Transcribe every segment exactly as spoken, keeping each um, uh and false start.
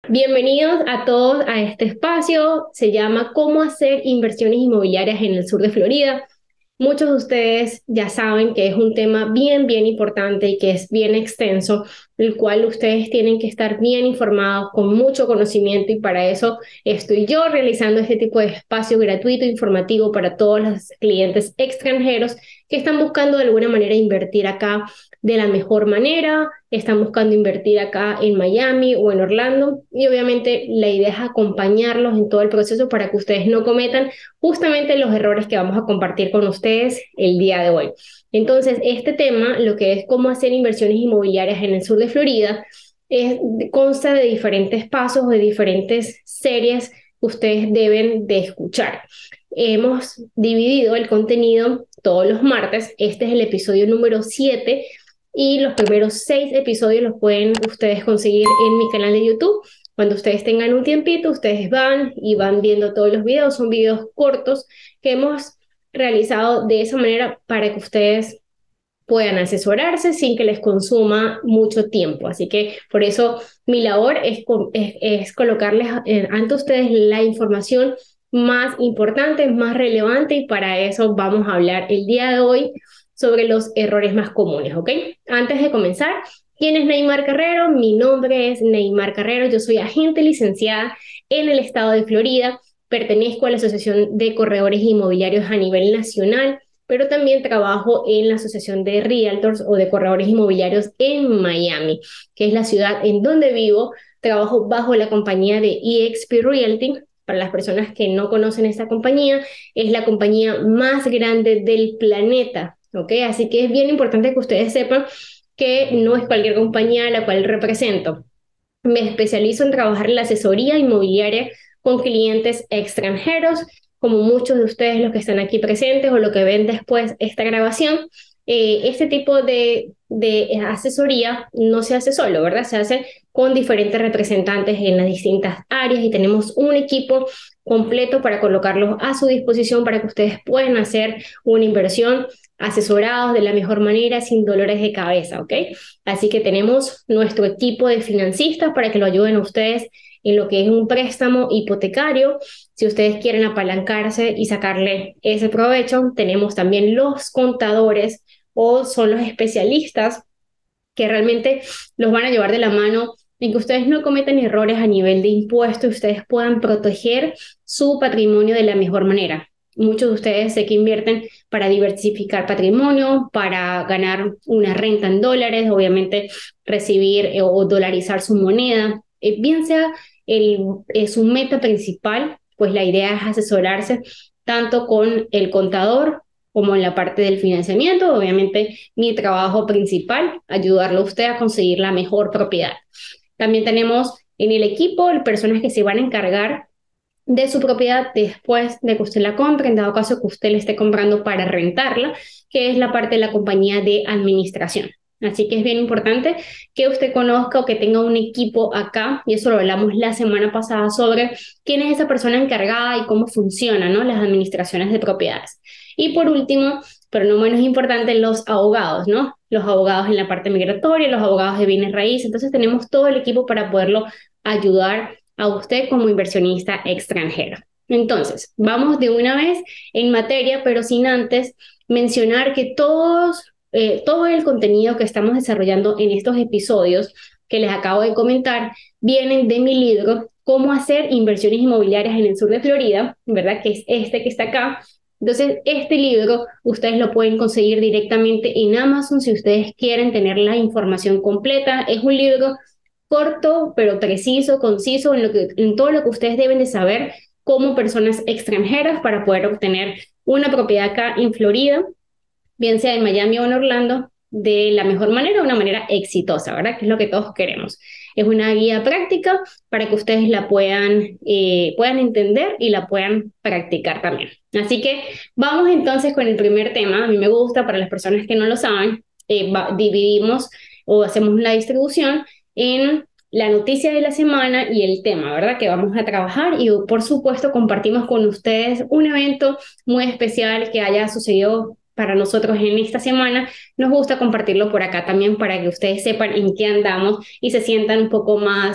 Bienvenidos a todos a este espacio. Se llama ¿Cómo hacer inversiones inmobiliarias en el sur de Florida? Muchos de ustedes ya saben que es un tema bien, bien importante y que es bien extenso, el cual ustedes tienen que estar bien informados, con mucho conocimiento, y para eso estoy yo realizando este tipo de espacio gratuito informativo para todos los clientes extranjeros que están buscando de alguna manera invertir acá de la mejor manera, están buscando invertir acá en Miami o en Orlando, y obviamente la idea es acompañarlos en todo el proceso para que ustedes no cometan justamente los errores que vamos a compartir con ustedes el día de hoy. Entonces, este tema, lo que es cómo hacer inversiones inmobiliarias en el sur de Florida, es, consta de diferentes pasos, de diferentes series que ustedes deben de escuchar. Hemos dividido el contenido todos los martes. Este es el episodio número siete y los primeros seis episodios los pueden ustedes conseguir en mi canal de YouTube. Cuando ustedes tengan un tiempito, ustedes van y van viendo todos los videos. Son videos cortos que hemos realizado de esa manera para que ustedes puedan asesorarse sin que les consuma mucho tiempo. Así que por eso mi labor es, es, es colocarles ante ustedes la información más importante, más relevante, y para eso vamos a hablar el día de hoy sobre los errores más comunes, ¿ok? Antes de comenzar, ¿quién es Neymar Carrero? Mi nombre es Neymar Carrero, yo soy agente licenciada en el estado de Florida, pertenezco a la Asociación de Corredores Inmobiliarios a nivel nacional, pero también trabajo en la Asociación de Realtors o de Corredores Inmobiliarios en Miami, que es la ciudad en donde vivo. Trabajo bajo la compañía de E X P Realty. Para las personas que no conocen esta compañía, es la compañía más grande del planeta, ¿ok? Así que es bien importante que ustedes sepan que no es cualquier compañía a la cual represento. Me especializo en trabajar en la asesoría inmobiliaria con clientes extranjeros, como muchos de ustedes los que están aquí presentes o lo que ven después esta grabación. Eh, este tipo de, de asesoría no se hace solo, ¿verdad? Se hace con diferentes representantes en las distintas áreas y tenemos un equipo completo para colocarlos a su disposición para que ustedes puedan hacer una inversión asesorados de la mejor manera, sin dolores de cabeza, ¿ok? Así que tenemos nuestro equipo de financistas para que lo ayuden a ustedes en lo que es un préstamo hipotecario. Si ustedes quieren apalancarse y sacarle ese provecho, tenemos también los contadores, o son los especialistas que realmente los van a llevar de la mano en que ustedes no cometan errores a nivel de impuestos y ustedes puedan proteger su patrimonio de la mejor manera. Muchos de ustedes sé que invierten para diversificar patrimonio, para ganar una renta en dólares, obviamente recibir eh, o dolarizar su moneda. Eh, bien sea el, eh, su meta principal, pues la idea es asesorarse tanto con el contador como en la parte del financiamiento. Obviamente mi trabajo principal, ayudarlo a usted a conseguir la mejor propiedad. También tenemos en el equipo personas que se van a encargar de su propiedad después de que usted la compre, en dado caso que usted le esté comprando para rentarla, que es la parte de la compañía de administración. Así que es bien importante que usted conozca o que tenga un equipo acá, y eso lo hablamos la semana pasada sobre quién es esa persona encargada y cómo funcionan, ¿no?, las administraciones de propiedades. Y por último, pero no menos importante, los abogados, ¿no? Los abogados en la parte migratoria, los abogados de bienes raíces. Entonces tenemos todo el equipo para poderlo ayudar a usted como inversionista extranjero. Entonces, vamos de una vez en materia, pero sin antes mencionar que todos, eh, todo el contenido que estamos desarrollando en estos episodios que les acabo de comentar vienen de mi libro Cómo hacer inversiones inmobiliarias en el sur de Florida, ¿verdad? Que es este que está acá. Entonces, este libro ustedes lo pueden conseguir directamente en Amazon si ustedes quieren tener la información completa. Es un libro corto, pero preciso, conciso, en, lo que, en todo lo que ustedes deben de saber como personas extranjeras para poder obtener una propiedad acá en Florida, bien sea en Miami o en Orlando, de la mejor manera, de una manera exitosa, ¿verdad? Que es lo que todos queremos. Es una guía práctica para que ustedes la puedan, eh, puedan entender y la puedan practicar también. Así que vamos entonces con el primer tema. A mí me gusta, para las personas que no lo saben, eh, va, dividimos o hacemos la distribución en la noticia de la semana y el tema, ¿verdad?, que vamos a trabajar, y por supuesto compartimos con ustedes un evento muy especial que haya sucedido para nosotros en esta semana. Nos gusta compartirlo por acá también para que ustedes sepan en qué andamos y se sientan un poco más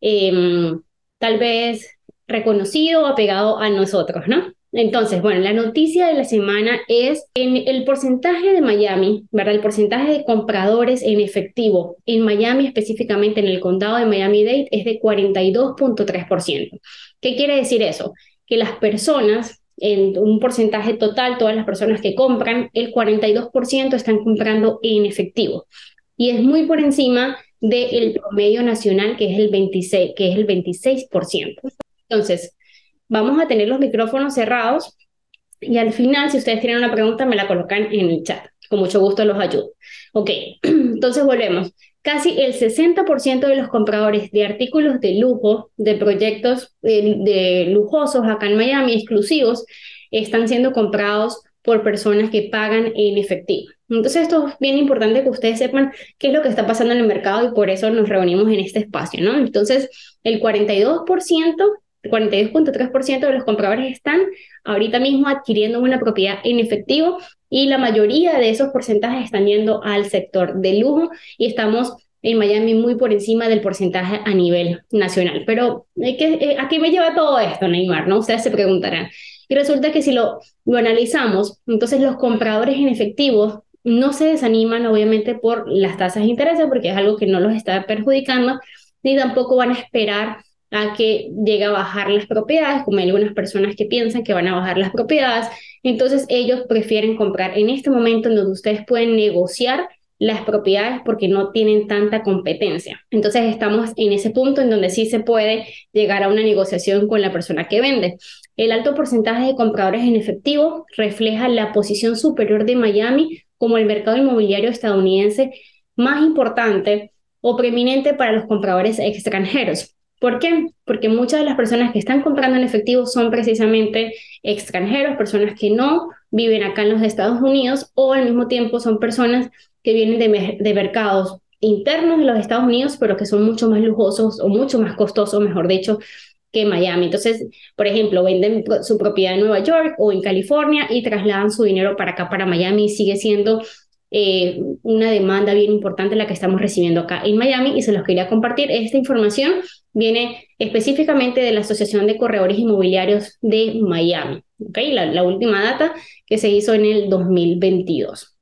eh, tal vez reconocido o apegado a nosotros, ¿no? Entonces, bueno, la noticia de la semana es en el porcentaje de Miami, ¿verdad? El porcentaje de compradores en efectivo en Miami, específicamente en el condado de Miami-Dade, es de cuarenta y dos punto tres por ciento. ¿Qué quiere decir eso? Que las personas, en un porcentaje total, todas las personas que compran, el cuarenta y dos por ciento están comprando en efectivo. Y es muy por encima del promedio nacional, que es el veintiséis, que es el veintiséis por ciento. Entonces, vamos a tener los micrófonos cerrados y al final, si ustedes tienen una pregunta, me la colocan en el chat. Con mucho gusto los ayudo. Ok, entonces volvemos. Casi el sesenta por ciento de los compradores de artículos de lujo, de proyectos de, de lujosos acá en Miami, exclusivos, están siendo comprados por personas que pagan en efectivo. Entonces esto es bien importante que ustedes sepan qué es lo que está pasando en el mercado y por eso nos reunimos en este espacio, ¿no? Entonces el cuarenta y dos por ciento, cuarenta y dos punto tres por ciento de los compradores están ahorita mismo adquiriendo una propiedad en efectivo y la mayoría de esos porcentajes están yendo al sector de lujo y estamos en Miami muy por encima del porcentaje a nivel nacional. Pero ¿qué, ¿a qué me lleva todo esto, Neymar? ¿No? Ustedes se preguntarán. Y resulta que si lo, lo analizamos, entonces los compradores en efectivo no se desaniman obviamente por las tasas de interés porque es algo que no los está perjudicando, ni tampoco van a esperar a que llegue a bajar las propiedades, como hay algunas personas que piensan que van a bajar las propiedades. Entonces ellos prefieren comprar en este momento en donde ustedes pueden negociar las propiedades porque no tienen tanta competencia. Entonces estamos en ese punto en donde sí se puede llegar a una negociación con la persona que vende. El alto porcentaje de compradores en efectivo refleja la posición superior de Miami como el mercado inmobiliario estadounidense más importante o preeminente para los compradores extranjeros. ¿Por qué? Porque muchas de las personas que están comprando en efectivo son precisamente extranjeros, personas que no viven acá en los Estados Unidos o al mismo tiempo son personas que vienen de, de mercados internos de los Estados Unidos, pero que son mucho más lujosos o mucho más costosos, mejor dicho, que Miami. Entonces, por ejemplo, venden su propiedad en Nueva York o en California y trasladan su dinero para acá, para Miami, y sigue siendo eh, una demanda bien importante la que estamos recibiendo acá en Miami, y se los quería compartir. Esta información viene específicamente de la Asociación de Corredores Inmobiliarios de Miami, ¿okay? La, la última data que se hizo en el dos mil veintidós.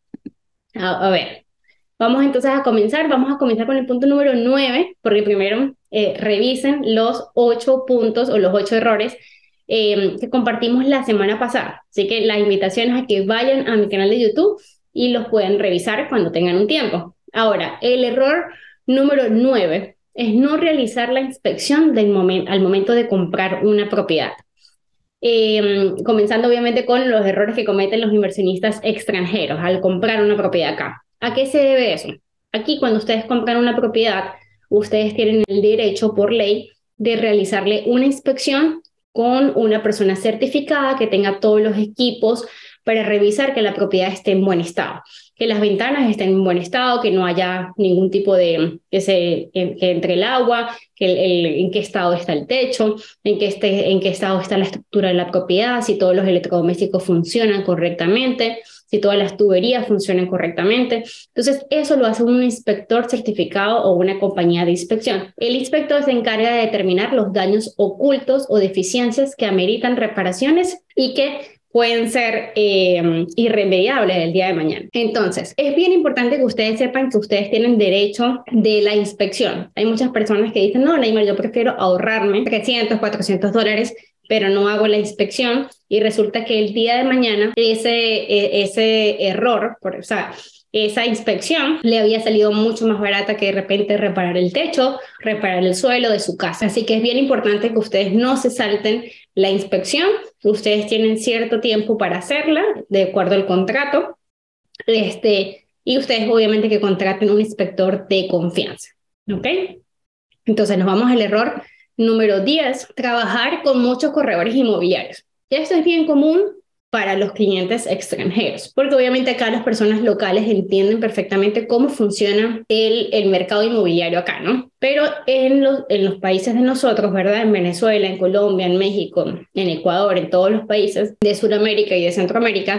A, a ver, vamos entonces a comenzar. Vamos a comenzar con el punto número nueve, porque primero eh, revisen los ocho puntos o los ocho errores eh, que compartimos la semana pasada. Así que la invitación es a que vayan a mi canal de YouTube y los pueden revisar cuando tengan un tiempo. Ahora, el error número nueve es no realizar la inspección del momento, al momento de comprar una propiedad. Eh, comenzando obviamente con los errores que cometen los inversionistas extranjeros al comprar una propiedad acá. ¿A qué se debe eso? Aquí, cuando ustedes compran una propiedad, ustedes tienen el derecho por ley de realizarle una inspección con una persona certificada que tenga todos los equipos para revisar que la propiedad esté en buen estado, que las ventanas estén en buen estado, que no haya ningún tipo de, que, se, que entre el agua, que el, el, en qué estado está el techo, en qué, esté, en qué estado está la estructura de la propiedad, si todos los electrodomésticos funcionan correctamente, si todas las tuberías funcionan correctamente. Entonces, eso lo hace un inspector certificado o una compañía de inspección. El inspector se encarga de determinar los daños ocultos o deficiencias que ameritan reparaciones y que pueden ser eh, irremediables el día de mañana. Entonces, es bien importante que ustedes sepan que ustedes tienen derecho de la inspección. Hay muchas personas que dicen, no, Neymar, yo prefiero ahorrarme trescientos, cuatrocientos dólares, pero no hago la inspección, y resulta que el día de mañana ese, ese error, o sea, esa inspección le había salido mucho más barata que de repente reparar el techo, reparar el suelo de su casa. Así que es bien importante que ustedes no se salten la inspección. Ustedes tienen cierto tiempo para hacerla, de acuerdo al contrato, este, y ustedes obviamente que contraten un inspector de confianza, ¿ok? Entonces nos vamos al error número diez, trabajar con muchos corredores inmobiliarios. Esto es bien común para los clientes extranjeros, porque obviamente acá las personas locales entienden perfectamente cómo funciona el, el mercado inmobiliario acá, ¿no? Pero en los, en los países de nosotros, ¿verdad? En Venezuela, en Colombia, en México, en Ecuador, en todos los países de Sudamérica y de Centroamérica,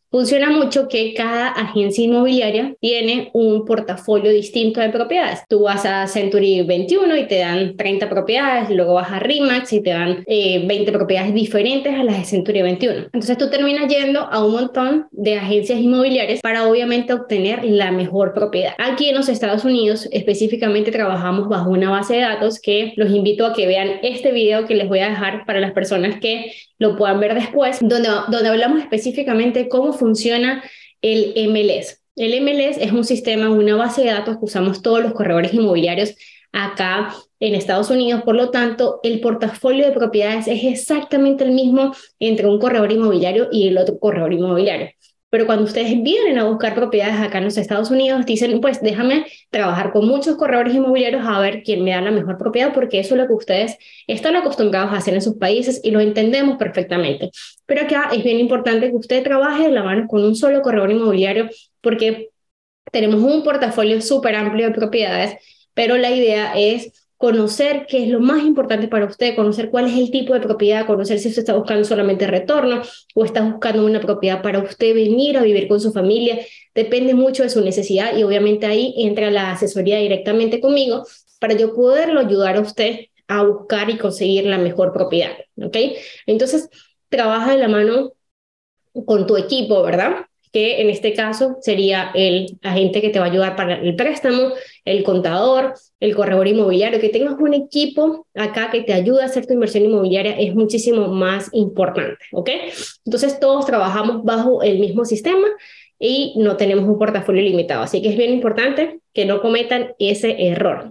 funciona mucho que cada agencia inmobiliaria tiene un portafolio distinto de propiedades. Tú vas a Century veintiuno y te dan treinta propiedades, luego vas a RE/MAX y te dan eh, veinte propiedades diferentes a las de Century veintiuno. Entonces tú terminas yendo a un montón de agencias inmobiliarias para obviamente obtener la mejor propiedad. Aquí en los Estados Unidos específicamente trabajamos bajo una base de datos que los invito a que vean este video que les voy a dejar para las personas que lo puedan ver después, donde, donde hablamos específicamente cómo funciona el M L S. El M L S es un sistema, una base de datos que usamos todos los corredores inmobiliarios acá en Estados Unidos. Por lo tanto, el portafolio de propiedades es exactamente el mismo entre un corredor inmobiliario y el otro corredor inmobiliario. Pero cuando ustedes vienen a buscar propiedades acá en los Estados Unidos, dicen, pues déjame trabajar con muchos corredores inmobiliarios a ver quién me da la mejor propiedad, porque eso es lo que ustedes están acostumbrados a hacer en sus países y lo entendemos perfectamente. Pero acá es bien importante que usted trabaje de la mano con un solo corredor inmobiliario, porque tenemos un portafolio súper amplio de propiedades, pero la idea es conocer qué es lo más importante para usted, conocer cuál es el tipo de propiedad, conocer si usted está buscando solamente retorno o está buscando una propiedad para usted venir a vivir con su familia. Depende mucho de su necesidad y obviamente ahí entra la asesoría directamente conmigo para yo poderlo ayudar a usted a buscar y conseguir la mejor propiedad, ¿ok? Entonces, trabaja de la mano con tu equipo, ¿verdad? Que en este caso sería el agente que te va a ayudar para el préstamo, el contador, el corredor inmobiliario. Que tengas un equipo acá que te ayude a hacer tu inversión inmobiliaria es muchísimo más importante, ¿ok? Entonces todos trabajamos bajo el mismo sistema y no tenemos un portafolio limitado, así que es bien importante que no cometan ese error.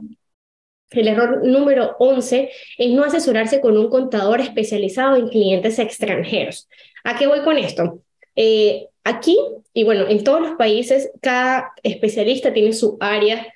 El error número once es no asesorarse con un contador especializado en clientes extranjeros. ¿A qué voy con esto? Eh, aquí, y bueno, en todos los países, cada especialista tiene su área.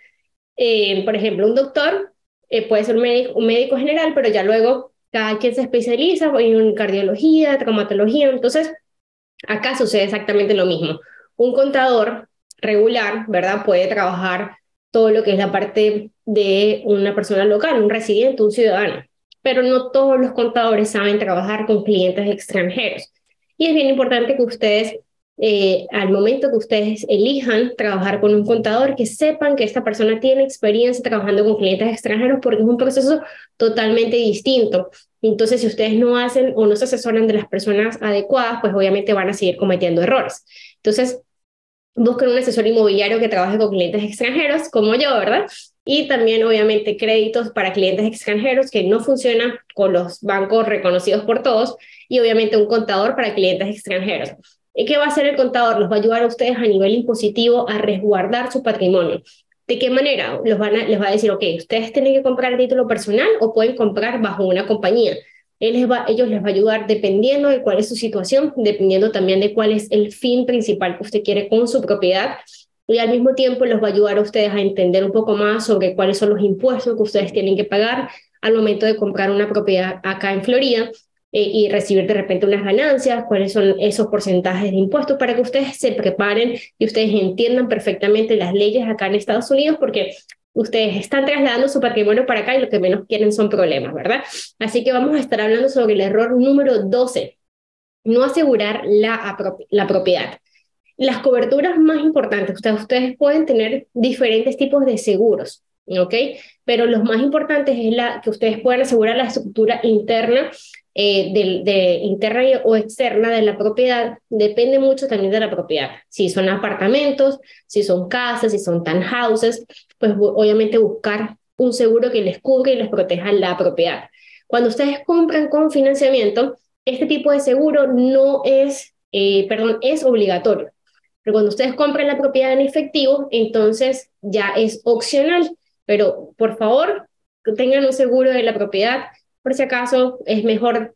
Eh, por ejemplo, un doctor eh, puede ser un médico, un médico general, pero ya luego cada quien se especializa en cardiología, traumatología. Entonces, acá sucede exactamente lo mismo. Un contador regular, ¿verdad? Puede trabajar todo lo que es la parte de una persona local, un residente, un ciudadano, pero no todos los contadores saben trabajar con clientes extranjeros. Y es bien importante que ustedes, eh, al momento que ustedes elijan trabajar con un contador, que sepan que esta persona tiene experiencia trabajando con clientes extranjeros porque es un proceso totalmente distinto. Entonces, si ustedes no hacen o no se asesoran de las personas adecuadas, pues obviamente van a seguir cometiendo errores. Entonces, busquen un asesor inmobiliario que trabaje con clientes extranjeros, como yo, ¿verdad? Y también, obviamente, créditos para clientes extranjeros que no funcionan con los bancos reconocidos por todos, y obviamente un contador para clientes extranjeros. ¿Y qué va a hacer el contador? Los va a ayudar a ustedes a nivel impositivo a resguardar su patrimonio. ¿De qué manera? Los van a, les va a decir, ok, ustedes tienen que comprar a título personal o pueden comprar bajo una compañía. Él les va, ellos les va a ayudar dependiendo de cuál es su situación, dependiendo también de cuál es el fin principal que usted quiere con su propiedad, y al mismo tiempo los va a ayudar a ustedes a entender un poco más sobre cuáles son los impuestos que ustedes tienen que pagar al momento de comprar una propiedad acá en Florida eh, y recibir de repente unas ganancias, cuáles son esos porcentajes de impuestos para que ustedes se preparen y ustedes entiendan perfectamente las leyes acá en Estados Unidos, porque ustedes están trasladando su patrimonio para acá y lo que menos quieren son problemas, ¿verdad? Así que vamos a estar hablando sobre el error número doce, no asegurar la, la propiedad. Las coberturas más importantes, ustedes, ustedes pueden tener diferentes tipos de seguros, ¿ok? Pero los más importantes es la, que ustedes puedan asegurar la estructura interna, eh, de, de, interna o externa de la propiedad. Depende mucho también de la propiedad. Si son apartamentos, si son casas, si son townhouses, pues obviamente buscar un seguro que les cubra y les proteja la propiedad. Cuando ustedes compran con financiamiento, este tipo de seguro no es, eh, perdón, es obligatorio. Pero cuando ustedes compran la propiedad en efectivo, entonces ya es opcional. Pero por favor, tengan un seguro de la propiedad, por si acaso es mejor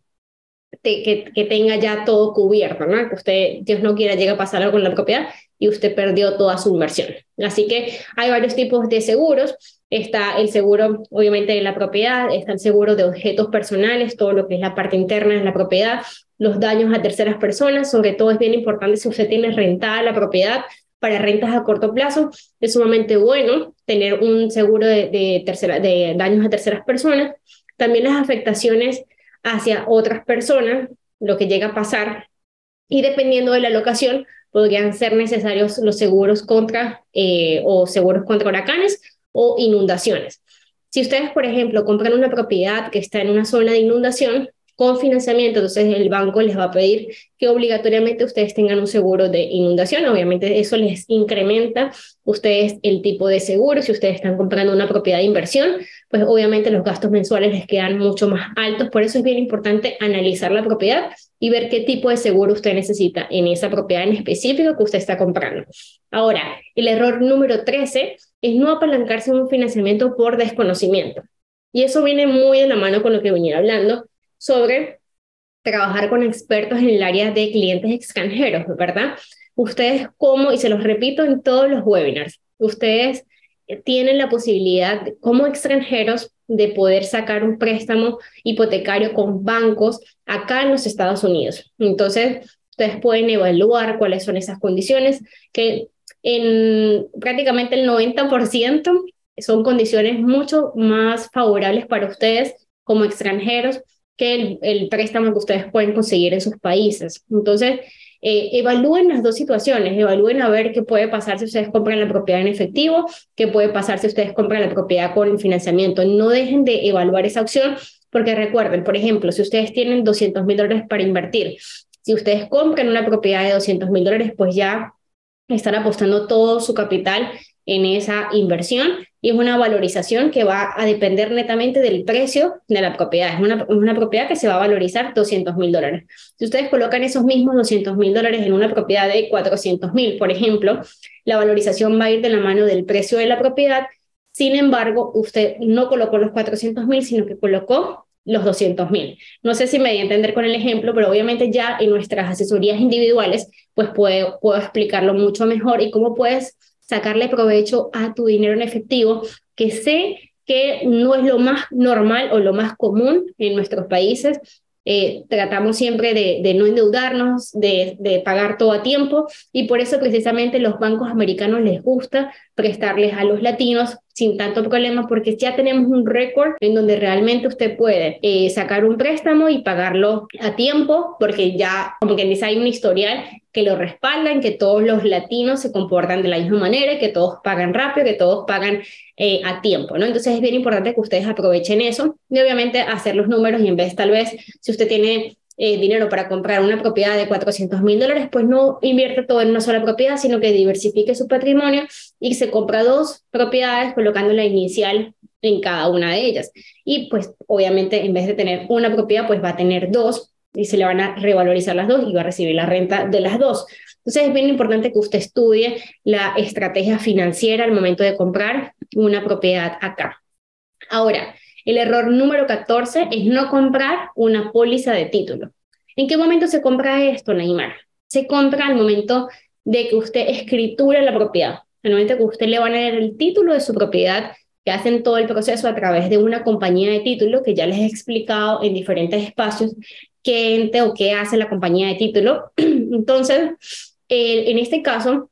te, que, que tenga ya todo cubierto, ¿no? Que usted, Dios no quiera, llegue a pasar algo con la propiedad y usted perdió toda su inversión. Así que hay varios tipos de seguros. Está el seguro, obviamente, de la propiedad, está el seguro de objetos personales, todo lo que es la parte interna de la propiedad, los daños a terceras personas. Sobre todo es bien importante si usted tiene rentada la propiedad para rentas a corto plazo, es sumamente bueno tener un seguro de, de, tercera, de daños a terceras personas. También las afectaciones hacia otras personas, lo que llega a pasar y dependiendo de la locación, podrían ser necesarios los seguros contra eh, o seguros contra huracanes o inundaciones. Si ustedes, por ejemplo, compran una propiedad que está en una zona de inundación con financiamiento, entonces el banco les va a pedir que obligatoriamente ustedes tengan un seguro de inundación. Obviamente eso les incrementa ustedes el tipo de seguro. Si ustedes están comprando una propiedad de inversión, pues obviamente los gastos mensuales les quedan mucho más altos. Por eso es bien importante analizar la propiedad y ver qué tipo de seguro usted necesita en esa propiedad en específico que usted está comprando. Ahora, el error número trece es no apalancarse en un financiamiento por desconocimiento. Y eso viene muy de la mano con lo que venía hablando sobre trabajar con expertos en el área de clientes extranjeros, ¿verdad? Ustedes como, y se los repito en todos los webinars, ustedes tienen la posibilidad como extranjeros de poder sacar un préstamo hipotecario con bancos acá en los Estados Unidos. Entonces, ustedes pueden evaluar cuáles son esas condiciones, que en prácticamente el noventa por ciento son condiciones mucho más favorables para ustedes como extranjeros que el, el préstamo que ustedes pueden conseguir en sus países. Entonces, eh, evalúen las dos situaciones, evalúen a ver qué puede pasar si ustedes compran la propiedad en efectivo, qué puede pasar si ustedes compran la propiedad con financiamiento. No dejen de evaluar esa opción, porque recuerden, por ejemplo, si ustedes tienen doscientos mil dólares para invertir, si ustedes compran una propiedad de doscientos mil dólares, pues ya están apostando todo su capital en esa inversión y es una valorización que va a depender netamente del precio de la propiedad. Es una, una propiedad que se va a valorizar doscientos mil dólares. Si ustedes colocan esos mismos doscientos mil dólares en una propiedad de cuatrocientos mil, por ejemplo, la valorización va a ir de la mano del precio de la propiedad. Sin embargo, usted no colocó los cuatrocientos mil, sino que colocó los doscientos mil. No sé si me voy a entender con el ejemplo, pero obviamente ya en nuestras asesorías individuales, pues puedo, puedo explicarlo mucho mejor y cómo puedes sacarle provecho a tu dinero en efectivo, que sé que no es lo más normal o lo más común en nuestros países. Eh, tratamos siempre de, de no endeudarnos, de, de pagar todo a tiempo, y por eso precisamente los bancos americanos les gusta prestarles a los latinos sin tanto problema, porque ya tenemos un récord en donde realmente usted puede eh, sacar un préstamo y pagarlo a tiempo, porque ya, como quien dice, hay un historial que lo respaldan, que todos los latinos se comportan de la misma manera, que todos pagan rápido, que todos pagan eh, a tiempo, ¿no? Entonces es bien importante que ustedes aprovechen eso y obviamente hacer los números, y en vez tal vez, si usted tiene eh, dinero para comprar una propiedad de cuatrocientos mil dólares, pues no invierta todo en una sola propiedad, sino que diversifique su patrimonio y se compra dos propiedades colocando la inicial en cada una de ellas. Y pues obviamente en vez de tener una propiedad, pues va a tener dos y se le van a revalorizar las dos y va a recibir la renta de las dos. Entonces es bien importante que usted estudie la estrategia financiera al momento de comprar una propiedad acá. Ahora, el error número catorce es no comprar una póliza de título. ¿En qué momento se compra esto, Neymar? Se compra al momento de que usted escritura la propiedad, al momento que usted le van a dar el título de su propiedad, que hacen todo el proceso a través de una compañía de título, que ya les he explicado en diferentes espacios qué ente o qué hace la compañía de título. Entonces, eh, en este caso,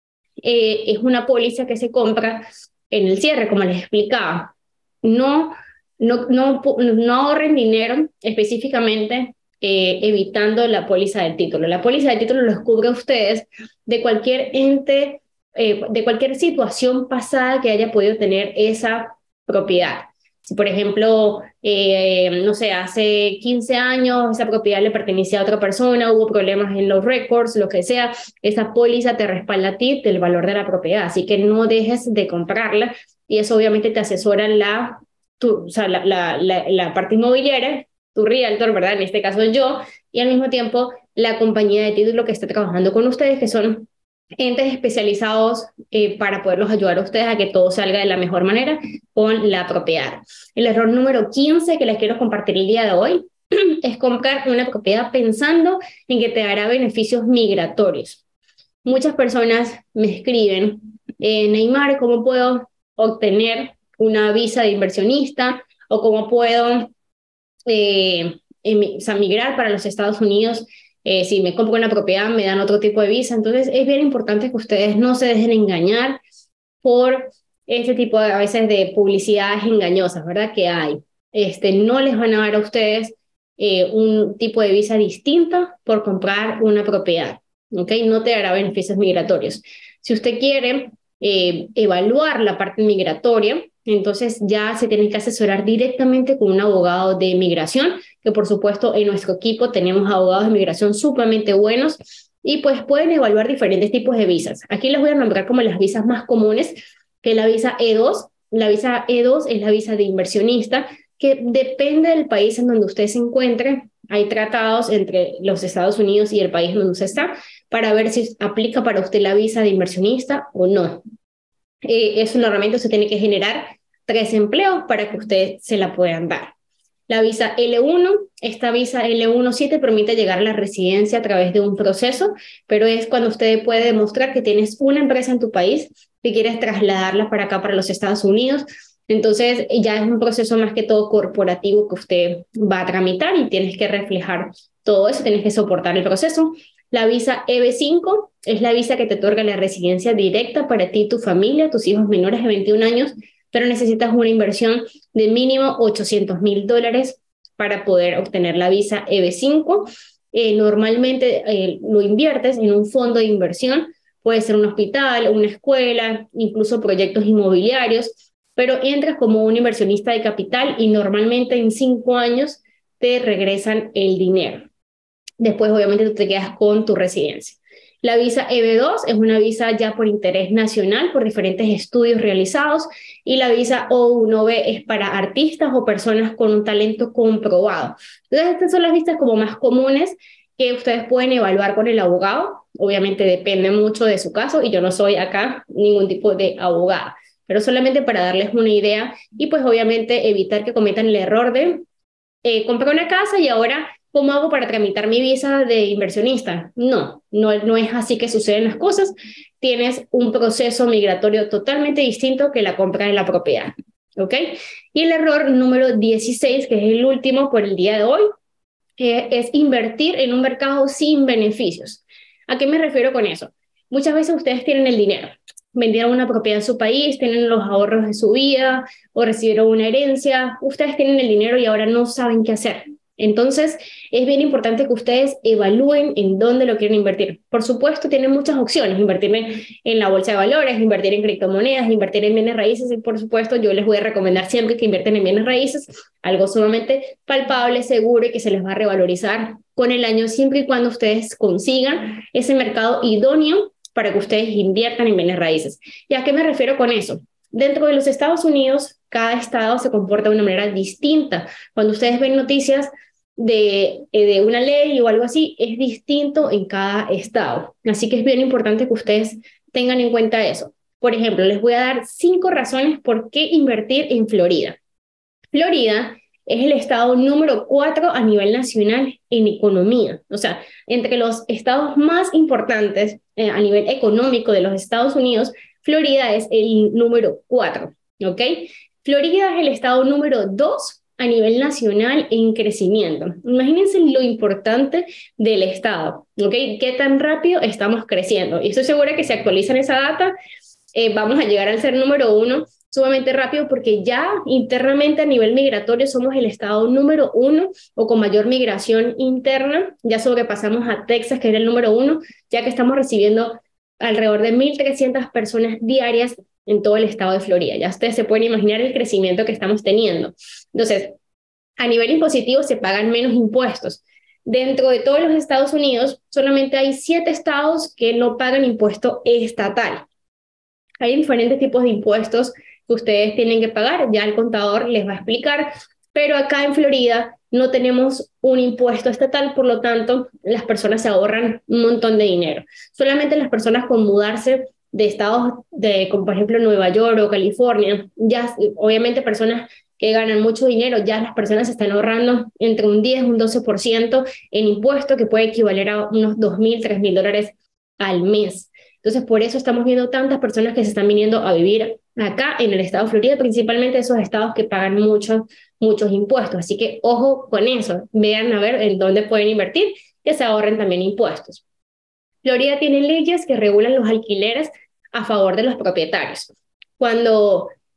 eh, es una póliza que se compra en el cierre, como les explicaba. No, no, no, no ahorren dinero específicamente eh, evitando la póliza del título. La póliza del título los cubre a ustedes de cualquier ente, eh, de cualquier situación pasada que haya podido tener esa propiedad. Si, por ejemplo, eh, no sé, hace quince años esa propiedad le pertenecía a otra persona, hubo problemas en los records, lo que sea, esa póliza te respalda a ti del valor de la propiedad, así que no dejes de comprarla, y eso obviamente te asesora la, tu, o sea, la, la, la, la parte inmobiliaria, tu realtor, ¿verdad? En este caso yo, y al mismo tiempo la compañía de título que está trabajando con ustedes, que son entes especializados eh, para poderlos ayudar a ustedes a que todo salga de la mejor manera con la propiedad. El error número quince que les quiero compartir el día de hoy es comprar una propiedad pensando en que te dará beneficios migratorios. Muchas personas me escriben, eh, Neymar, ¿cómo puedo obtener una visa de inversionista? ¿O cómo puedo eh, em, o sea, migrar para los Estados Unidos? Eh, si me compro una propiedad me dan otro tipo de visa. Entonces es bien importante que ustedes no se dejen engañar por este tipo de, a veces, de publicidades engañosas, ¿verdad? Que hay. Este, no les van a dar a ustedes eh, un tipo de visa distinta por comprar una propiedad, ¿ok? No te dará beneficios migratorios. Si usted quiere eh, evaluar la parte migratoria, entonces ya se tiene que asesorar directamente con un abogado de migración, que por supuesto en nuestro equipo tenemos abogados de migración sumamente buenos y pues pueden evaluar diferentes tipos de visas. Aquí les voy a nombrar como las visas más comunes, que es la visa E dos. La visa E dos es la visa de inversionista, que depende del país en donde usted se encuentre. Hay tratados entre los Estados Unidos y el país donde usted está para ver si aplica para usted la visa de inversionista o no. Eh, eso normalmente se tiene que generar tres empleos para que usted se la puedan dar. La visa L uno, esta visa L uno sí te permite llegar a la residencia a través de un proceso, pero es cuando usted puede demostrar que tienes una empresa en tu país y quieres trasladarla para acá, para los Estados Unidos. Entonces ya es un proceso más que todo corporativo que usted va a tramitar y tienes que reflejar todo eso, tienes que soportar el proceso. La visa E B cinco es la visa que te otorga la residencia directa para ti y tu familia, tus hijos menores de veintiún años, pero necesitas una inversión de mínimo ochocientos mil dólares para poder obtener la visa E B cinco. Eh, normalmente eh, lo inviertes en un fondo de inversión, puede ser un hospital, una escuela, incluso proyectos inmobiliarios, pero entras como un inversionista de capital y normalmente en cinco años te regresan el dinero. Después, obviamente, tú te quedas con tu residencia. La visa E B dos es una visa ya por interés nacional, por diferentes estudios realizados, y la visa O uno B es para artistas o personas con un talento comprobado. Entonces, estas son las visas como más comunes que ustedes pueden evaluar con el abogado. Obviamente depende mucho de su caso y yo no soy acá ningún tipo de abogada, pero solamente para darles una idea y pues obviamente evitar que cometan el error de eh, compré una casa y ahora, ¿cómo hago para tramitar mi visa de inversionista? No, no, no es así que suceden las cosas. Tienes un proceso migratorio totalmente distinto que la compra de la propiedad, ¿ok? Y el error número dieciséis, que es el último por el día de hoy, eh, es invertir en un mercado sin beneficios. ¿A qué me refiero con eso? Muchas veces ustedes tienen el dinero, vendieron una propiedad en su país, tienen los ahorros de su vida o recibieron una herencia, ustedes tienen el dinero y ahora no saben qué hacer. Entonces, es bien importante que ustedes evalúen en dónde lo quieren invertir. Por supuesto, tienen muchas opciones, invertir en la bolsa de valores, invertir en criptomonedas, invertir en bienes raíces y por supuesto, yo les voy a recomendar siempre que invierten en bienes raíces, algo sumamente palpable, seguro y que se les va a revalorizar con el año siempre y cuando ustedes consigan ese mercado idóneo para que ustedes inviertan en bienes raíces. ¿Y a qué me refiero con eso? Dentro de los Estados Unidos, cada estado se comporta de una manera distinta. Cuando ustedes ven noticias de, de una ley o algo así, es distinto en cada estado. Así que es bien importante que ustedes tengan en cuenta eso. Por ejemplo, les voy a dar cinco razones por qué invertir en Florida. Florida es el estado número cuatro a nivel nacional en economía. O sea, entre los estados más importantes eh, a nivel económico de los Estados Unidos, Florida es el número cuatro, ¿ok? Florida es el estado número dos a nivel nacional en crecimiento. Imagínense lo importante del estado, ¿ok? Qué tan rápido estamos creciendo. Y estoy segura que si actualizan esa data, eh, vamos a llegar al ser número uno sumamente rápido porque ya internamente a nivel migratorio somos el estado número uno o con mayor migración interna. Ya sobrepasamos a Texas, que era el número uno, ya que estamos recibiendo alrededor de mil trescientas personas diarias en todo el estado de Florida. Ya ustedes se pueden imaginar el crecimiento que estamos teniendo. Entonces, a nivel impositivo se pagan menos impuestos. Dentro de todos los Estados Unidos, solamente hay siete estados que no pagan impuesto estatal. Hay diferentes tipos de impuestos que ustedes tienen que pagar, ya el contador les va a explicar, pero acá en Florida no tenemos un impuesto estatal, por lo tanto, las personas se ahorran un montón de dinero. Solamente las personas con mudarse de estados, de, como por ejemplo Nueva York o California, ya obviamente personas que ganan mucho dinero, ya las personas se están ahorrando entre un diez y un doce por ciento en impuesto, que puede equivaler a unos dos mil, tres mil dólares al mes. Entonces, por eso estamos viendo tantas personas que se están viniendo a vivir acá en el estado de Florida, principalmente esos estados que pagan muchos, muchos impuestos. Así que ojo con eso, vean a ver en dónde pueden invertir, que se ahorren también impuestos. Florida tiene leyes que regulan los alquileres a favor de los propietarios. Cuando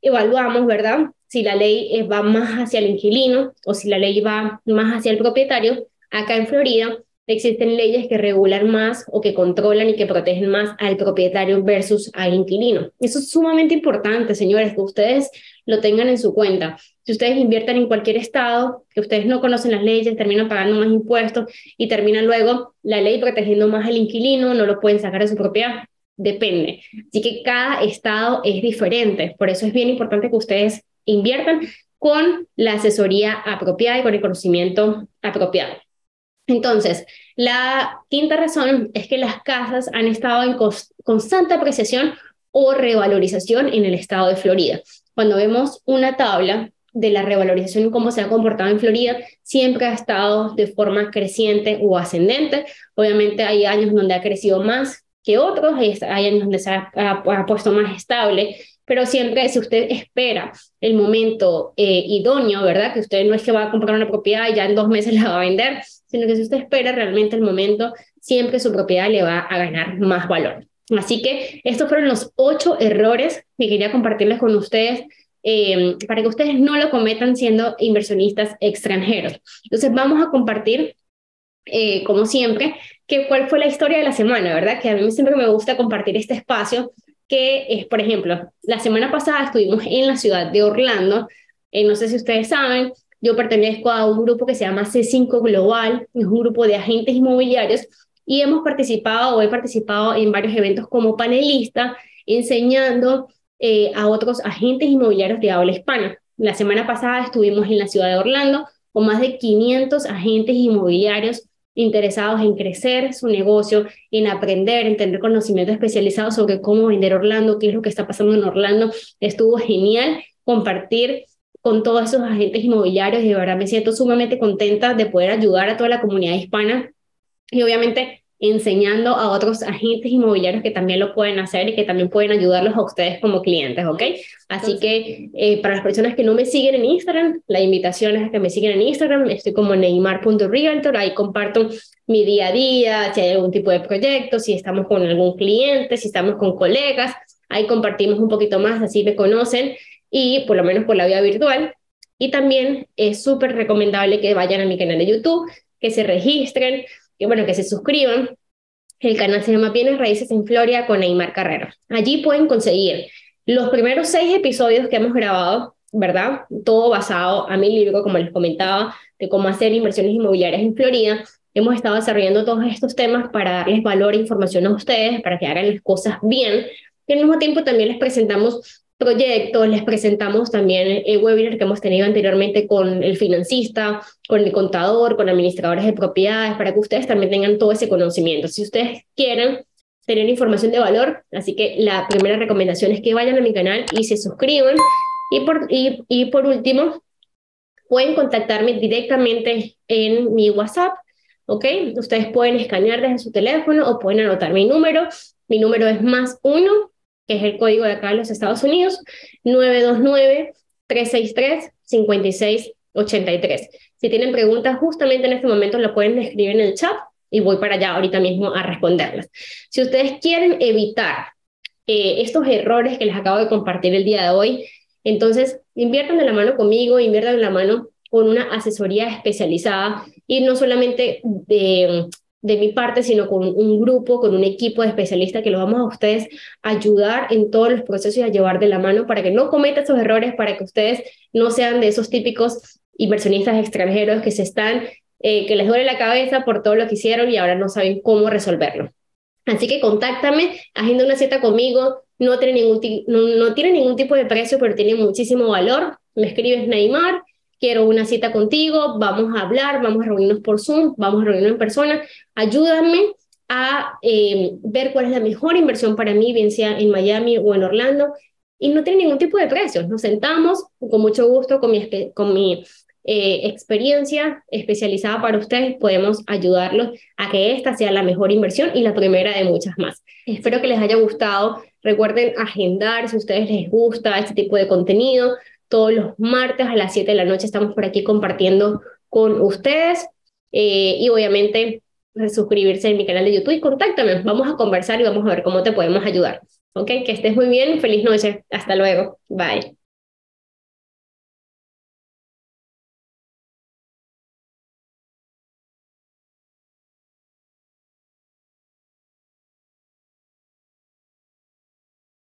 evaluamos, ¿verdad? Si la ley eh, va más hacia el inquilino o si la ley va más hacia el propietario. Acá en Florida existen leyes que regulan más o que controlan y que protegen más al propietario versus al inquilino. Eso es sumamente importante, señores, que ustedes lo tengan en su cuenta. Si ustedes invierten en cualquier estado, que ustedes no conocen las leyes, terminan pagando más impuestos y terminan luego la ley protegiendo más al inquilino, no lo pueden sacar de su propiedad. Depende. Así que cada estado es diferente. Por eso es bien importante que ustedes inviertan con la asesoría apropiada y con el conocimiento apropiado. Entonces, la quinta razón es que las casas han estado en constante apreciación o revalorización en el estado de Florida. Cuando vemos una tabla de la revalorización y cómo se ha comportado en Florida, siempre ha estado de forma creciente o ascendente. Obviamente hay años donde ha crecido más que otros, hay, hay años donde se ha, ha, ha puesto más estable, pero siempre si usted espera el momento eh, idóneo, ¿verdad? Que usted no es que va a comprar una propiedad y ya en dos meses la va a vender, sino que si usted espera realmente el momento, siempre su propiedad le va a ganar más valor. Así que estos fueron los ocho errores que quería compartirles con ustedes eh, para que ustedes no lo cometan siendo inversionistas extranjeros. Entonces vamos a compartir, eh, como siempre, que cuál fue la historia de la semana, ¿verdad? Que a mí siempre me gusta compartir este espacio, que es, por ejemplo, la semana pasada estuvimos en la ciudad de Orlando, eh, no sé si ustedes saben, yo pertenezco a un grupo que se llama C cinco Global, es un grupo de agentes inmobiliarios y hemos participado o he participado en varios eventos como panelista, enseñando eh, a otros agentes inmobiliarios de habla hispana. La semana pasada estuvimos en la ciudad de Orlando con más de quinientos agentes inmobiliarios interesados en crecer su negocio, en aprender, en tener conocimiento especializado sobre cómo vender Orlando, qué es lo que está pasando en Orlando. Estuvo genial compartir con todos esos agentes inmobiliarios y de verdad me siento sumamente contenta de poder ayudar a toda la comunidad hispana y obviamente enseñando a otros agentes inmobiliarios que también lo pueden hacer y que también pueden ayudarlos a ustedes como clientes, ¿ok? Así que eh, para las personas que no me siguen en Instagram, la invitación es a que me sigan en Instagram, estoy como neymar punto realtor, ahí comparto mi día a día, si hay algún tipo de proyecto, si estamos con algún cliente, si estamos con colegas, ahí compartimos un poquito más, así me conocen y por lo menos por la vía virtual. Y también es súper recomendable que vayan a mi canal de YouTube, que se registren, que bueno, que se suscriban. El canal se llama Bienes Raíces en Florida con Neymar Carrero. Allí pueden conseguir los primeros seis episodios que hemos grabado, ¿verdad? Todo basado a mi libro, como les comentaba, de cómo hacer inversiones inmobiliarias en Florida. Hemos estado desarrollando todos estos temas para darles valor e información a ustedes, para que hagan las cosas bien. Y al mismo tiempo también les presentamos proyectos, les presentamos también el webinar que hemos tenido anteriormente con el financista, con el contador, con administradores de propiedades, para que ustedes también tengan todo ese conocimiento. Si ustedes quieren tener información de valor, así que la primera recomendación es que vayan a mi canal y se suscriban. Y por, y, y por último, pueden contactarme directamente en mi WhatsApp, ¿ok? Ustedes pueden escanear desde su teléfono o pueden anotar mi número. Mi número es más uno, que es el código de acá de los Estados Unidos, nueve dos nueve, tres seis tres, cinco seis ocho tres. Si tienen preguntas justamente en este momento, lo pueden escribir en el chat y voy para allá ahorita mismo a responderlas. Si ustedes quieren evitar eh, estos errores que les acabo de compartir el día de hoy, entonces inviertan de la mano conmigo, inviertan de la mano con una asesoría especializada y no solamente de... de mi parte, sino con un grupo, con un equipo de especialistas que los vamos a ustedes ayudar en todos los procesos y a llevar de la mano para que no cometan esos errores, para que ustedes no sean de esos típicos inversionistas extranjeros que se están, eh, que les duele la cabeza por todo lo que hicieron y ahora no saben cómo resolverlo. Así que contáctame, agenda una cita conmigo, no tiene ningún, no, no tiene ningún tipo de precio, pero tiene muchísimo valor. Me escribes Neymar, quiero una cita contigo, vamos a hablar, vamos a reunirnos por Zoom, vamos a reunirnos en persona, ayúdame a eh, ver cuál es la mejor inversión para mí, bien sea en Miami o en Orlando, y no tiene ningún tipo de precios. Nos sentamos con mucho gusto, con mi, con mi eh, experiencia especializada para ustedes, podemos ayudarlos a que esta sea la mejor inversión y la primera de muchas más. Espero que les haya gustado. Recuerden agendar si a ustedes les gusta este tipo de contenido. Todos los martes a las siete de la noche estamos por aquí compartiendo con ustedes eh, y obviamente suscribirse en mi canal de YouTube y contáctame, vamos a conversar y vamos a ver cómo te podemos ayudar. Ok, que estés muy bien, feliz noche, hasta luego, bye.